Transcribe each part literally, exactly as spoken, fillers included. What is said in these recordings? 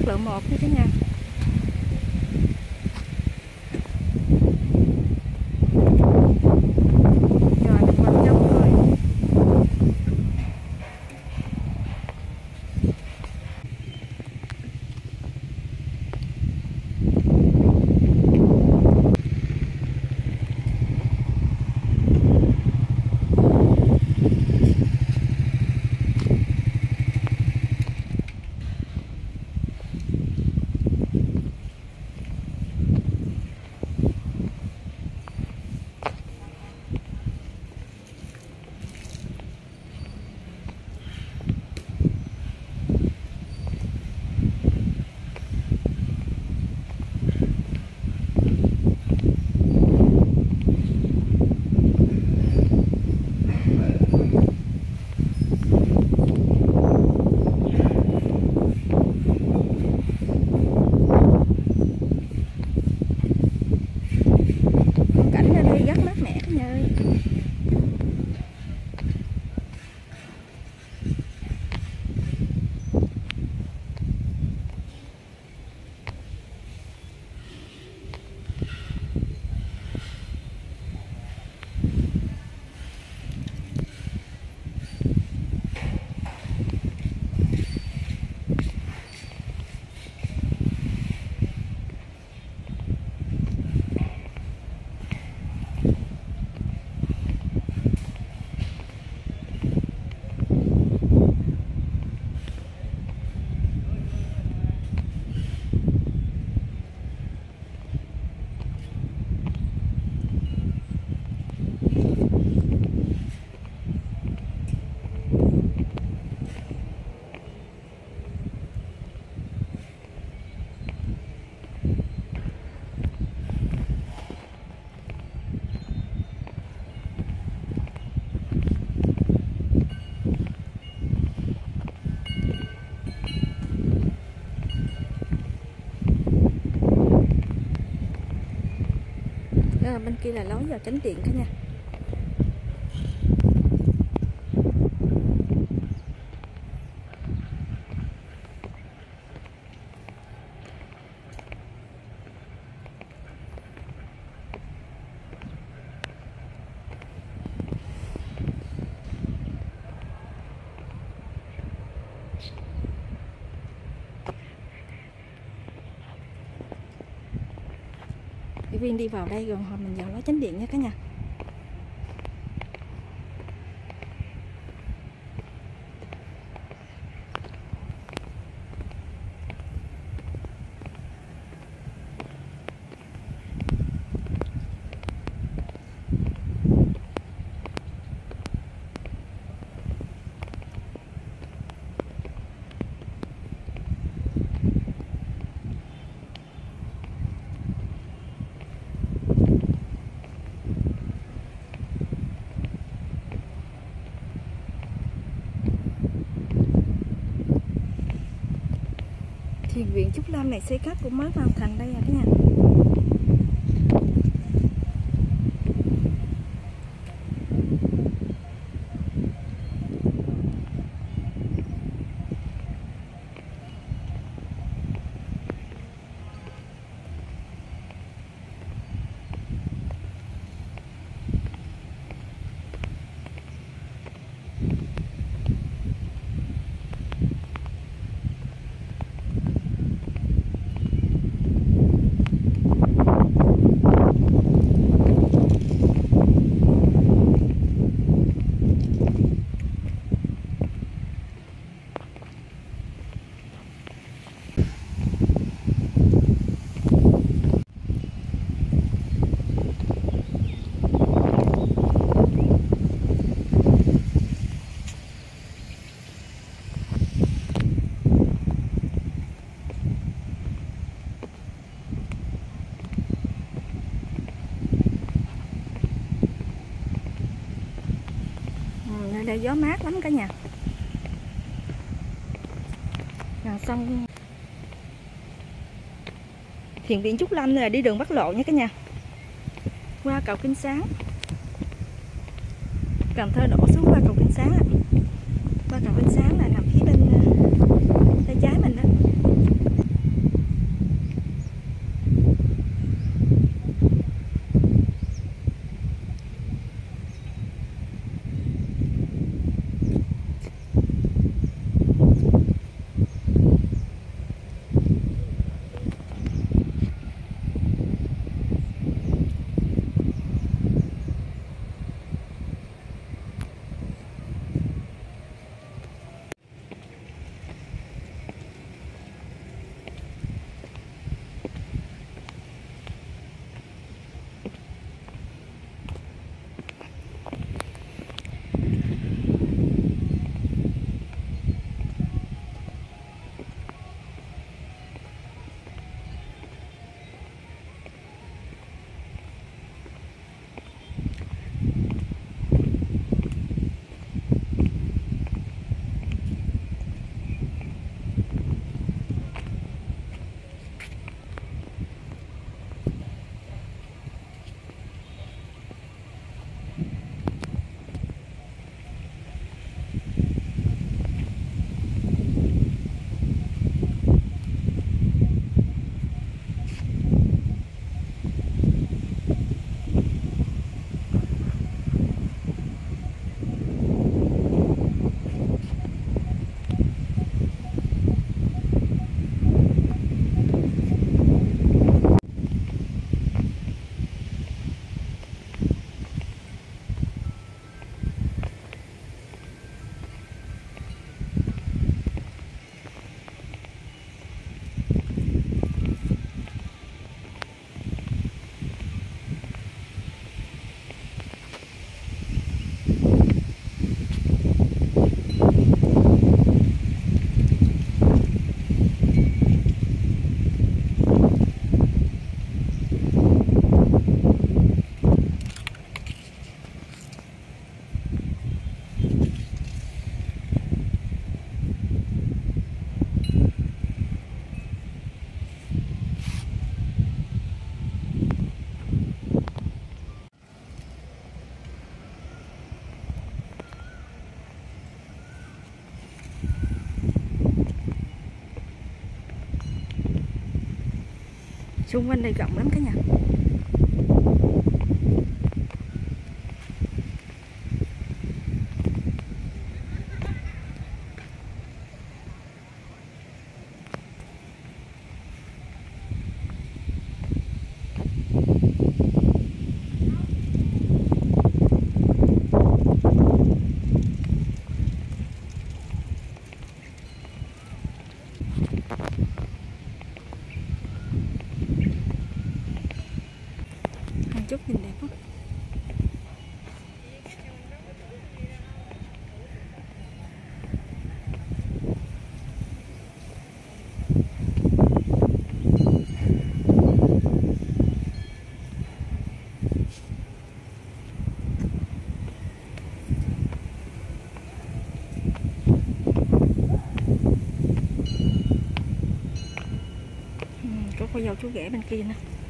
lộ một nha cả nhà. Rồi mình vào trong thôi. Cảnh ở đây rất mát mẻ cả nhà ơi. Đó, bên kia là lối vào chánh điện cả nhà. Viên đi vào đây rồi mình vào lối chánh điện nha cả nhà. Thiền viện Trúc Lâm này xây cất cũng mới hoàn thành đây à cả nhà. Đây gió mát lắm cả nhà. Rồi xong Thiền viện Trúc Lâm là đi đường Bắc Lộ nha cả nhà. Qua cầu Kinh Sáng, Cần Thơ đổ xuống qua cầu Kinh Sáng. Qua cầu Kinh Sáng là nằm phía bên tay trái mình đó. Xung quanh đây rộng lắm cả nhà. Chút nhìn đẹp quá. Ừ, có con dâu chú rể bên kia nè.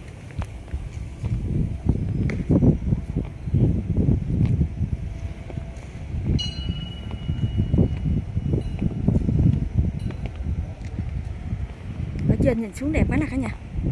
Trên nhìn xuống đẹp quá nè cả nhà.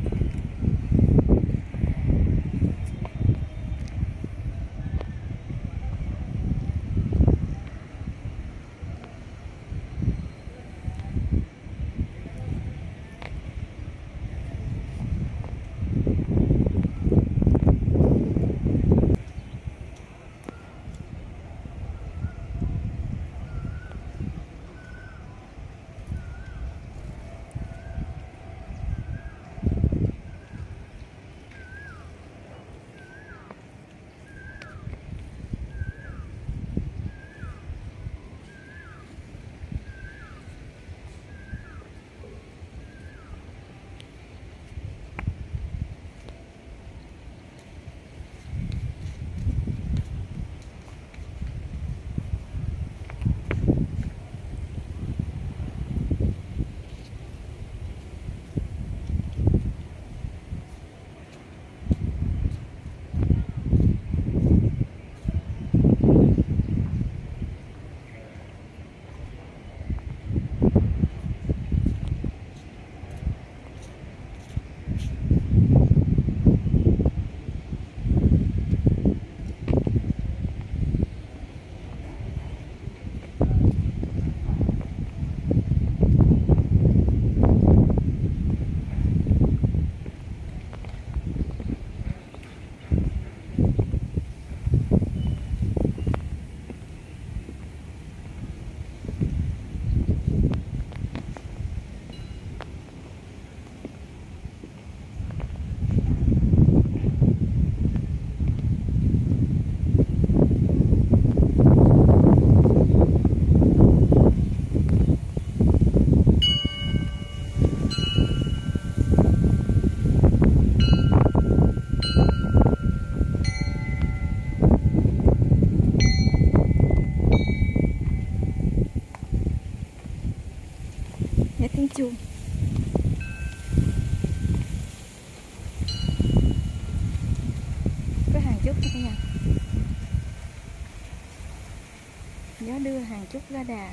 Nghe tiếng chuông. Có hàng trúc nha cả nhà. Gió đưa hàng trúc ra đà.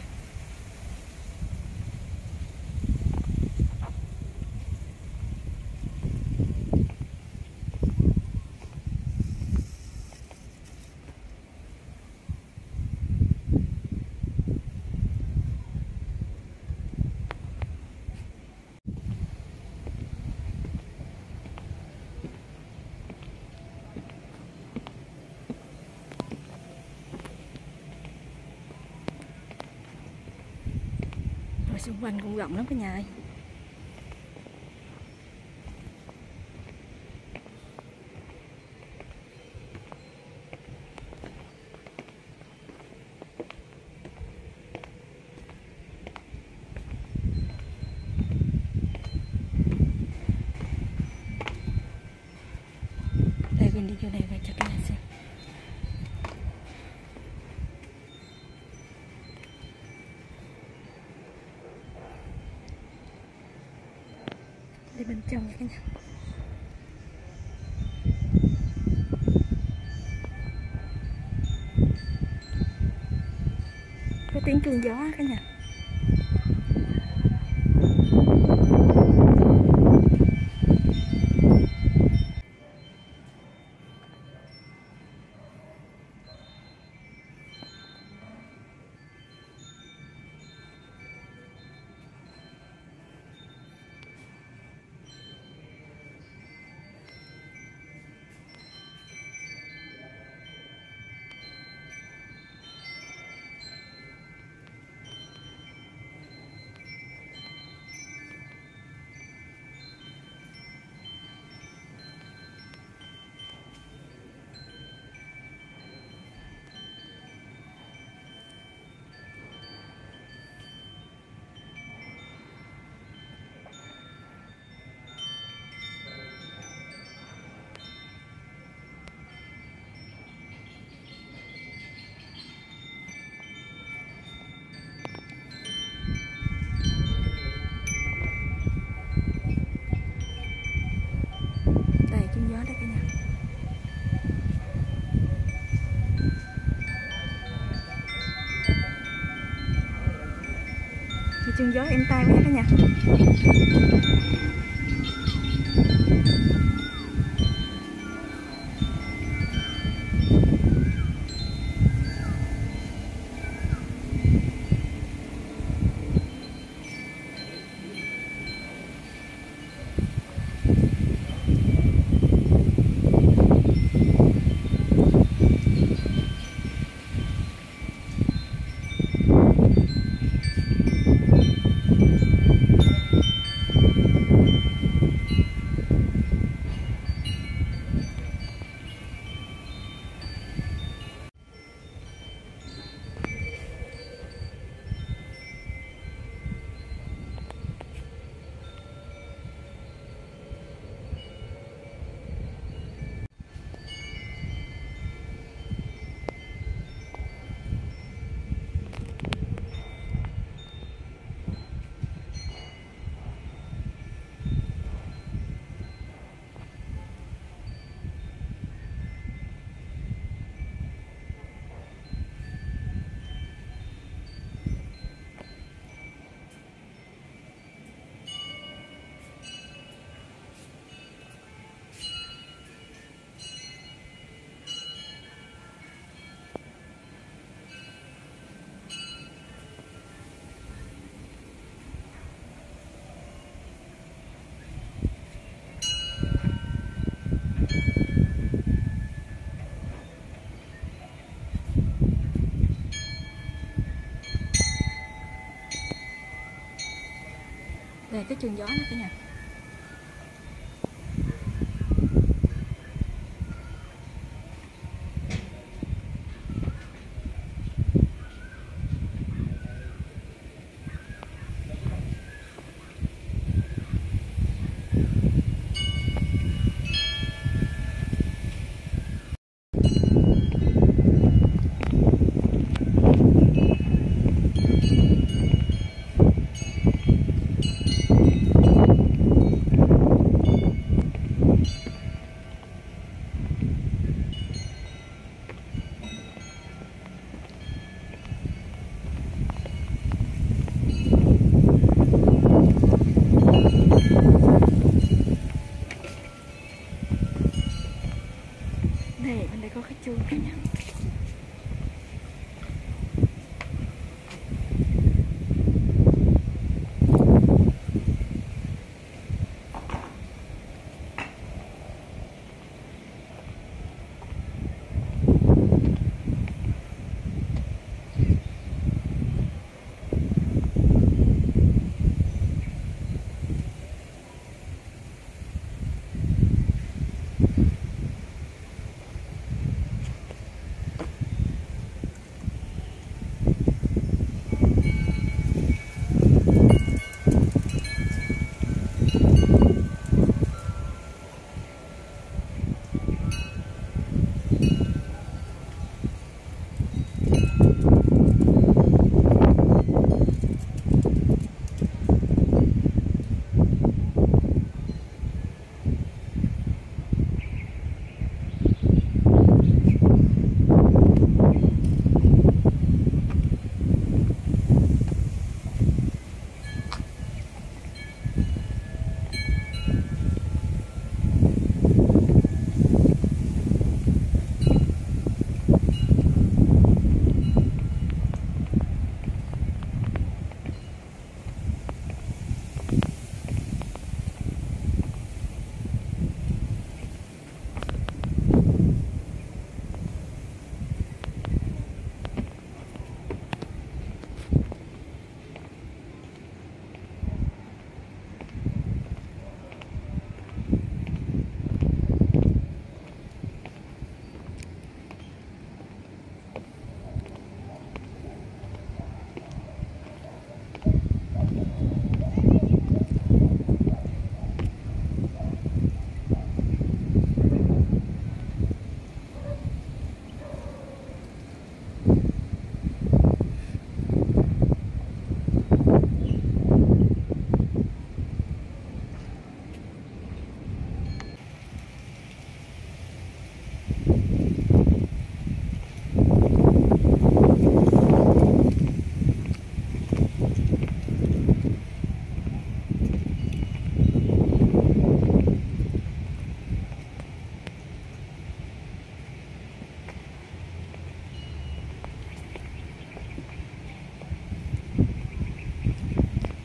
Xung quanh cũng rộng lắm cả nhà ơi. Đây mình đi vô đây và cho các bạn xem. Đi bên trong nha cả nhà. Có tiếng chuông gió cả nhà. Chân gió êm tai quá cả nhà. Đây cái chân gió nữa cả nhà.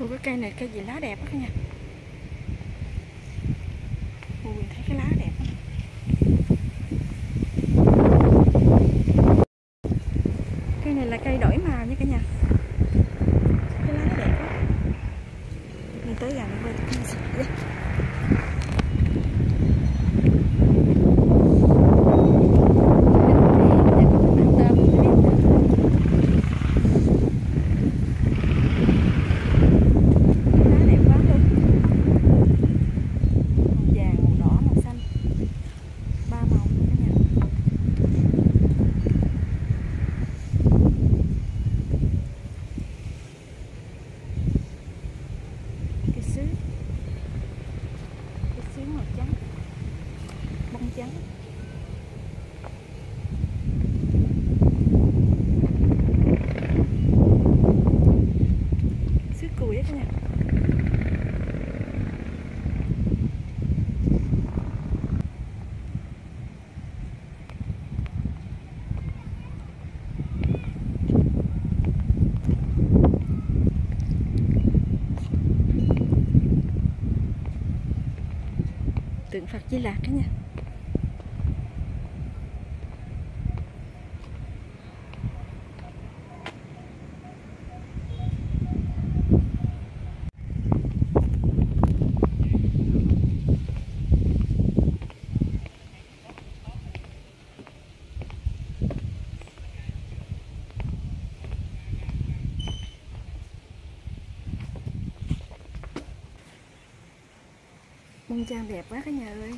cái cây này cây gì lá đẹp quá cả nhà. Ui, thấy cái lá đẹp quá. Cây này là cây đổi màu nha cả nhà. Cái lá đẹp quá. Mình tới gần quay cho các bạn xem. Trắng. Sứ cùi đấy cả nhà. Tượng Phật Di Lặc cả nhà. Bông trang đẹp quá cả nhà ơi.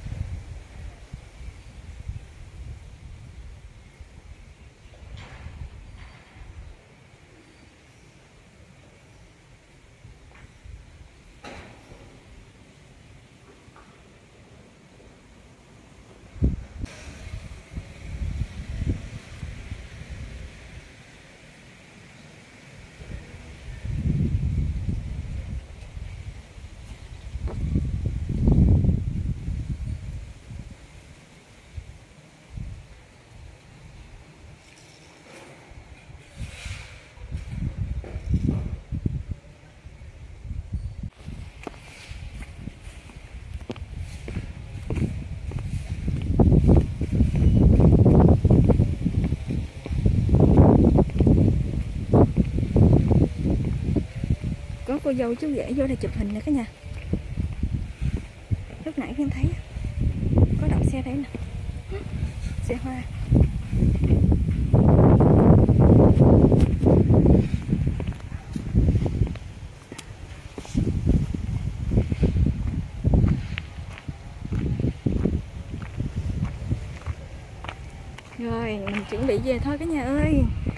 Có cô dâu chú rể vô đây chụp hình nè cả nhà. Lúc nãy em thấy có đậu xe đấy nè, xe hoa. Rồi mình chuẩn bị về thôi cả nhà ơi.